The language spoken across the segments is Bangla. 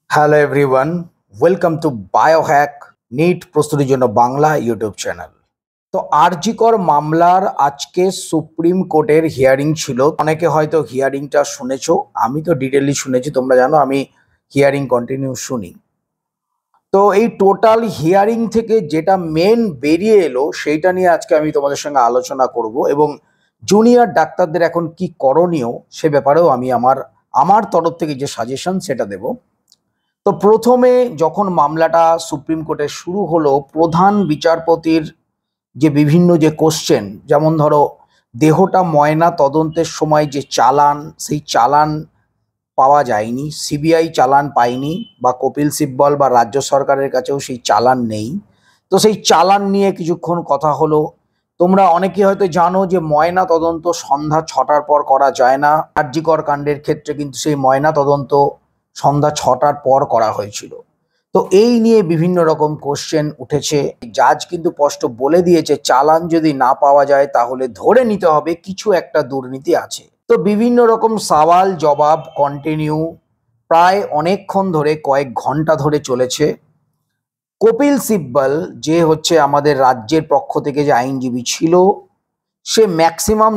Hello everyone, welcome to Biohack NEET প্রস্তুতির জন্য বাংলা ইউটিউব চ্যানেল। তো আরজি কর মামলার আজকে সুপ্রিম কোর্টের হিয়ারিং ছিল। অনেকে হয়তো হিয়ারিংটা শুনেছো, আমি তো ডিটেইলি শুনেছি। তোমরা জানো আমি হিয়ারিং কন্টিনিউ শুনি। তো এই টোটাল হিয়ারিং থেকে যেটা মেন বেরিয়ে এলো সেইটা নিয়ে আজকে আমি তোমাদের সঙ্গে আলোচনা করব এবং জুনিয়র ডাক্তারদের এখন কি করণীয় সে ব্যাপারেও আমি আমার তরফ থেকে যে সাজেশন সেটা দেব। তো প্রথমে যখন মামলাটা সুপ্রিম কোর্টে শুরু হলো, প্রধান বিচারপতির যে বিভিন্ন যে কোশ্চেন, যেমন ধরো দেহটা ময়না তদন্তের সময় যে চালান, সেই চালান পাওয়া যায়নি, সিবিআই চালান পায়নি, বা কপিল সিব্বল বা রাজ্য সরকারের কাছেও সেই চালান নেই। তো সেই চালান নিয়ে কিছুক্ষণ কথা হলো। তোমরা অনেকে হয়তো জানো যে ময়না তদন্ত সন্ধ্যা 6টার পর করা যায় না। আরজি কর কাণ্ডের ক্ষেত্রে কিন্তু সেই ময়না তদন্ত সন্ধ্যা 6টার পর করা হয়েছিল। তো এই নিয়ে বিভিন্ন রকম কোশ্চেন উঠেছে। জাজ কিন্তু স্পষ্ট বলে দিয়েছে চালান যদি না পাওয়া যায় তাহলে ধরে নিতে হবে কিছু একটা দুর্নীতি আছে। তো বিভিন্ন রকম সওয়াল জবাব কন্টিনিউ প্রায় অনেকক্ষণ ধরে, কয়েক ঘন্টা ধরে চলেছে। কপিল সিব্বল যে হচ্ছে আমাদের রাজ্যের পক্ষ থেকে যে আইনজীবী ছিল, সে ম্যাক্সিমাম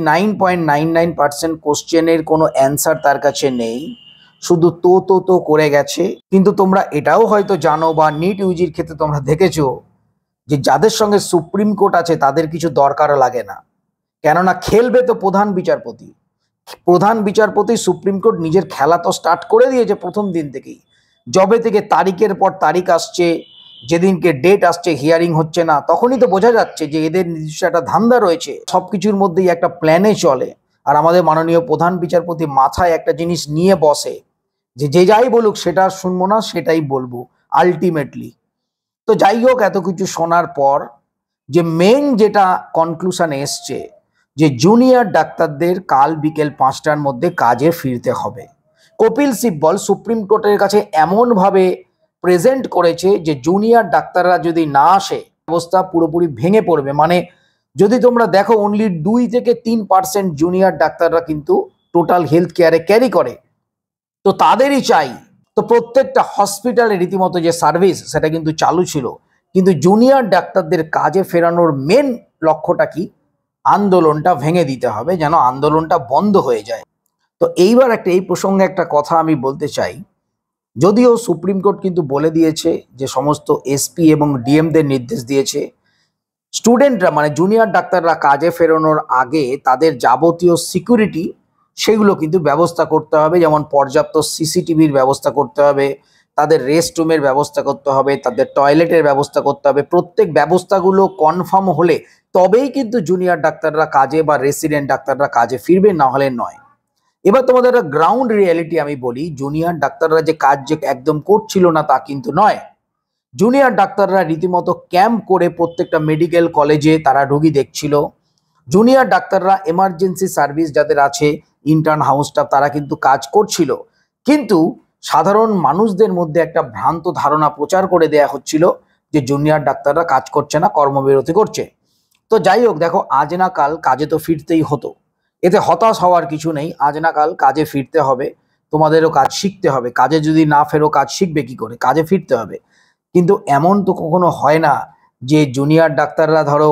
99.99% কোশ্চেনের কোনো অ্যান্সার তার কাছে নেই, শুধু তো করে গেছে। কিন্তু তোমরা এটাও হয়তো জানো বা নিট ইউজির ক্ষেত্রে তোমরা দেখেছো যে যাদের সঙ্গে সুপ্রিম কোর্ট আছে তাদের কিছু দরকার লাগে না, কেননা খেলবে তো প্রধান বিচারপতি। প্রধান বিচারপতি সুপ্রিম কোর্ট নিজের খেলা তো স্টার্ট করে দিয়েছে প্রথম দিন থেকেই। যবে থেকে তারিখের পর তারিখ আসছে, যেদিনকে ডেট আসছে হিয়ারিং হচ্ছে না, তখনই তো বোঝা যাচ্ছে যে এদের নিজস্ব একটা ধান্দা রয়েছে, সবকিছুর মধ্যেই একটা প্ল্যানে চলে। আর আমাদের মাননীয় প্রধান বিচারপতি মাথায় একটা জিনিস নিয়ে বসে যে যে যাই বলুক সেটা শুনবো না, সেটাই বলবো আলটিমেটলি। তো যাই হোক, এত কিছু শোনার পর যে মেন যেটা কনক্লুশনে এসছে যে জুনিয়র ডাক্তারদের কাল বিকেল 5টার মধ্যে কাজে ফিরতে হবে। কপিল সিব্বল সুপ্রিম কোর্টের কাছে এমনভাবে প্রেজেন্ট করেছে যে জুনিয়র ডাক্তাররা যদি না আসে অবস্থা পুরোপুরি ভেঙে পড়বে। মানে যদি তোমরা দেখো অনলি 2 থেকে 3% জুনিয়র ডাক্তাররা কিন্তু টোটাল হেলথ কেয়ারে ক্যারি করে। তো তাদেরই চাই। তো প্রত্যেকটা হসপিটালে রীতিমতো যে সার্ভিস সেটা কিন্তু চালু ছিল, কিন্তু জুনিয়র ডাক্তারদের কাজে ফেরানোর মেন লক্ষ্যটা কি? আন্দোলনটা ভেঙে দিতে হবে, যেন আন্দোলনটা বন্ধ হয়ে যায়। তো এইবার এই প্রসঙ্গে একটা কথা আমি বলতে চাই। যদিও সুপ্রিম কোর্ট কিন্তু বলে দিয়েছে যে সমস্ত এসপি এবং ডিএমদের নির্দেশ দিয়েছে স্টুডেন্টরা মানে জুনিয়র ডাক্তাররা কাজে ফেরানোর আগে তাদের যাবতীয় সিকিউরিটি সেগুলো কিন্তু ব্যবস্থা করতে হবে, যেমন পর্যাপ্ত সিসিটিভির ব্যবস্থা করতে হবে, তাদের রেস্ট রুমের ব্যবস্থা করতে হবে, তাদের টয়লেটের ব্যবস্থা করতে হবে। প্রত্যেক ব্যবস্থাগুলো কনফার্ম হলে তবেই কিন্তু জুনিয়র ডাক্তাররা কাজে বা রেসিডেন্ট ডাক্তাররা কাজে ফিরবে, না হলে নয়। এবার তোমাদের একটা গ্রাউন্ড রিয়ালিটি আমি বলি, জুনিয়র ডাক্তাররা যে কাজ যে একদম করছিল না তা কিন্তু নয়। জুনিয়র ডাক্তাররা রীতিমতো ক্যাম্প করে প্রত্যেকটা মেডিকেল কলেজে তারা রোগী দেখছিল। জুনিয়র ডাক্তাররা এমার্জেন্সি সার্ভিস যাদের আছে, ইন্টার্ন হাউস স্টাফ, তারা কিন্তু কাজ করছিল। কিন্তু সাধারণ মানুষদের মধ্যে একটা ভ্রান্ত ধারণা প্রচার করে দেয়া হচ্ছিল যে জুনিয়র ডাক্তাররা কাজ করছে না, কর্মবিরতি করছে। তো যাই হোক, দেখো আজ না কাল কাজে তো ফিরতেই হতো, এতে হতাশ হওয়ার কিছু নেই। আজ না কাল কাজে ফিরতে হবে, তোমাদেরও কাজ শিখতে হবে। কাজে যদি না ফেরো কাজ শিখবে কি করে? কাজে ফিরতে হবে। কিন্তু এমন তো কখনো হয় না যে জুনিয়র ডাক্তাররা ধরো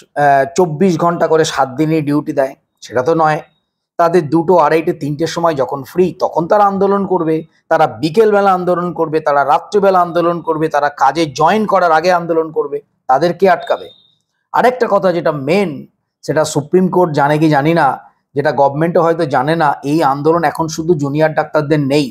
24 ঘন্টা করে 7 দিনই ডিউটি দেয়, সেটা তো নয়। তাদের 2টো, 2:30, 3টের সময় যখন ফ্রি তখন তারা আন্দোলন করবে, তারা বিকেলবেলা আন্দোলন করবে, তারা রাত্রিবেলা আন্দোলন করবে, তারা কাজে জয়েন করার আগে আন্দোলন করবে। তাদের কে আটকাবে? আরেকটা কথা যেটা মেন, সেটা সুপ্রিম কোর্ট জানে কি জানি না, যেটা গভর্নমেন্টও হয়তো জানে না, এই আন্দোলন এখন শুধু জুনিয়র ডাক্তারদের নেই,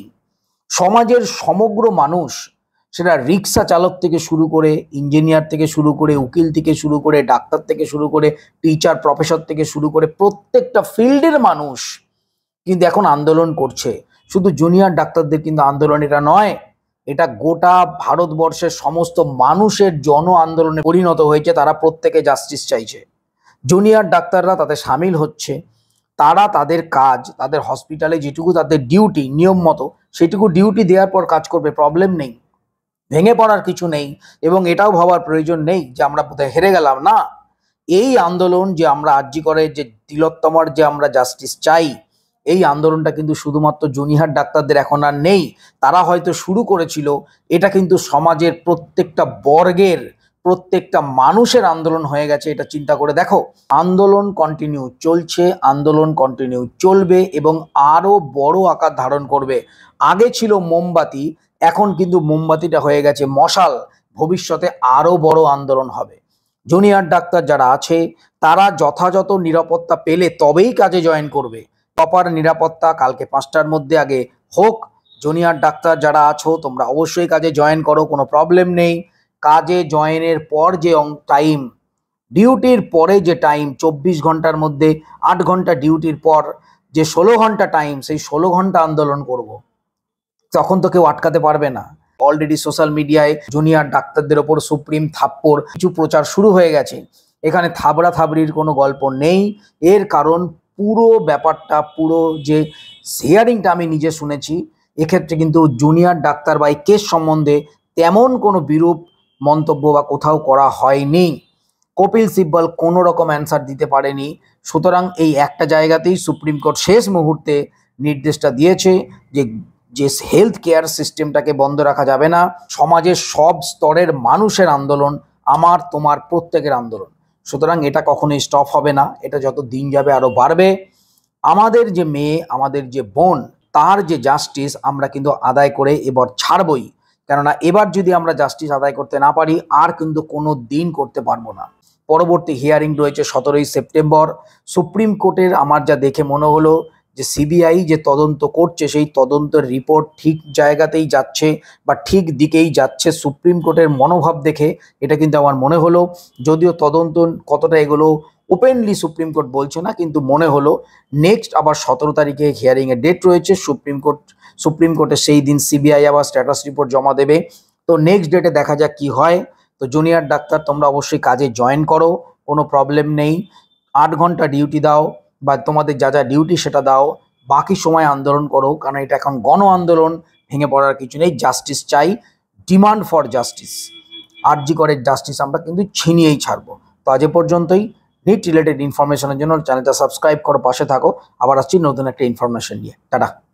সমাজের সমগ্র মানুষ, সেটা রিক্সা চালক থেকে শুরু করে, ইঞ্জিনিয়ার থেকে শুরু করে, উকিল থেকে শুরু করে, ডাক্তার থেকে শুরু করে, টিচার প্রফেসর থেকে শুরু করে প্রত্যেকটা ফিল্ডের মানুষ কিন্তু এখন আন্দোলন করছে। শুধু জুনিয়র ডাক্তারদের কিন্তু আন্দোলন এটা নয়, এটা গোটা ভারতবর্ষের সমস্ত মানুষের জন আন্দোলনে পরিণত হয়েছে। তারা প্রত্যেকে জাস্টিস চাইছে। জুনিয়র ডাক্তাররা তাতে সামিল হচ্ছে। তারা তাদের কাজ, তাদের হসপিটালে যেটুকু তাদের ডিউটি নিয়ম মতো, সেটুকু ডিউটি দেওয়ার পর কাজ করবে, প্রবলেম নেই, ভেঙে পড়ার কিছু নেই। এবং এটাও ভাবার প্রয়োজন নেই যে আমরা বোধহয় হেরে গেলাম। না, এই আন্দোলন যে আমরা আরজি করে যে তিলোত্তমার যে আমরা জাস্টিস চাই, এই আন্দোলনটা কিন্তু শুধুমাত্র জুনিয়র ডাক্তারদের এখন আর নেই, তারা হয়তো শুরু করেছিল, এটা কিন্তু সমাজের প্রত্যেকটা বর্গের প্রত্যেকটা মানুষের আন্দোলন হয়ে গেছে। এটা চিন্তা করে দেখো, আন্দোলন কন্টিনিউ চলছে, আন্দোলন কন্টিনিউ চলবে এবং আরো বড় আকার ধারণ করবে। আগে ছিল মোমবাতি, এখন কিন্তু মোমবাতিটা হয়ে গেছে মশাল, ভবিষ্যতে আরো বড় আন্দোলন হবে। জুনিয়র ডাক্তার যারা আছে তারা যথাযথ নিরাপত্তা পেলে তবেই কাজে জয়েন করবে। প্রপার নিরাপত্তা কালকে 5টার মধ্যে আগে হোক। জুনিয়র ডাক্তার যারা আছো তোমরা অবশ্যই কাজে জয়েন করো, কোনো প্রবলেম নেই। কাজে জয়েনের পর যে টাইম, ডিউটির পরে যে টাইম 24 ঘন্টার মধ্যে 8 ঘন্টা ডিউটির পর যে 16 ঘন্টা টাইম, সেই 16 ঘন্টা আন্দোলন করব। তখন তো কেউ আটকাতে পারবে না। অলরেডি সোশ্যাল মিডিয়ায় জুনিয়র ডাক্তারদের ওপর সুপ্রিম থাপ্পড় কিছু প্রচার শুরু হয়ে গেছে। এখানে থাবড়া থাবড়ির কোনো গল্প নেই। এর কারণ পুরো ব্যাপারটা, পুরো যে হিয়ারিংটা আমি নিজে শুনেছি, এক্ষেত্রে কিন্তু জুনিয়র ডাক্তার বা এই কেস সম্বন্ধে তেমন কোনো বিরূপ মন্তব্য বা কোথাও করা হয়নি। কপিল সিব্বল কোনো রকম অ্যান্সার দিতে পারেনি। সুতরাং এই একটা জায়গাতেই সুপ্রিম কোর্ট শেষ মুহূর্তে নির্দেশটা দিয়েছে যে হেলথ কেয়ার সিস্টেমটাকে বন্ধ রাখা যাবে না। সমাজের সব স্তরের মানুষের আন্দোলন, আমার তোমার প্রত্যেকের আন্দোলন। সুতরাং এটা কখনোই স্টপ হবে না, এটা যত দিন যাবে আরো বাড়বে। আমাদের যে মেয়ে, আমাদের যে বোন, তার যে জাস্টিস আমরা কিন্তু আদায় করে এবার ছাড়বই। কেননা এবার যদি আমরা জাস্টিস আদায় করতে না পারি আর কিন্তু কোনো দিন করতে পারবো না। পরবর্তী হিয়ারিং রয়েছে 17ই সেপ্টেম্বর। সুপ্রিম কোর্টের আমার যা দেখে মনে হলো যে সিবিআই যে তদন্ত করছে সেই তদন্তের রিপোর্ট ঠিক জায়গাতেই যাচ্ছে বা ঠিক দিকেই যাচ্ছে। সুপ্রিম কোর্টের মনোভাব দেখে এটা কিন্তু আমার মনে হলো, যদিও তদন্ত কতটা এগুলো ওপেনলি সুপ্রিম কোর্ট বলছে না, কিন্তু মনে হলো নেক্সট আবার 17 তারিখে হিয়ারিংয়ের ডেট রয়েছে। সুপ্রিম কোর্টে সেই দিন সিবিআই আবার স্ট্যাটাস রিপোর্ট জমা দেবে। তো নেক্সট ডেটে দেখা যাক কি হয়। তো জুনিয়র ডাক্তার তোমরা অবশ্যই কাজে জয়েন করো, কোনো প্রবলেম নেই। 8 ঘন্টা ডিউটি দাও বা তোমাদের যা যা ডিউটি সেটা দাও, বাকি সময় আন্দোলন করো, কারণ এটা এখন গণ আন্দোলন, ভেঙে পড়ার কিছু নেই। জাস্টিস চাই, ডিমান্ড ফর জাস্টিস। আরজি করের জাস্টিস আমরা কিন্তু ছিনিয়েই ছাড়বো। তো আজ এ পর্যন্তই। নিট রিলেটেড ইনফরমেশনের জন্য চ্যানেলটা সাবস্ক্রাইব করো, পাশে থাকো। আবার আসছি নতুন একটা ইনফরমেশন নিয়ে। টাটা।